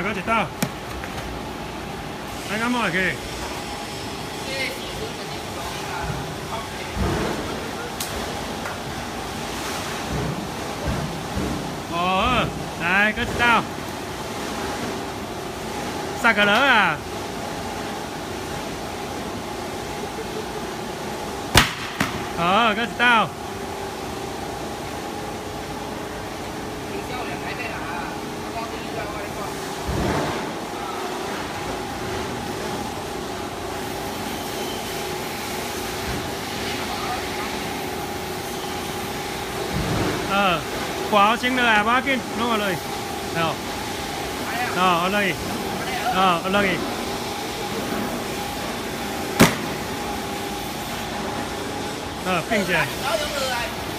嗰一刀，睇啱埋佢。Ồ, đây có tao. Sao cả lớn à? Có tao. Quả chính là ba kia nó ở đây. Nào. Đó, ở đây. Đó, ở đây. Kinh chưa?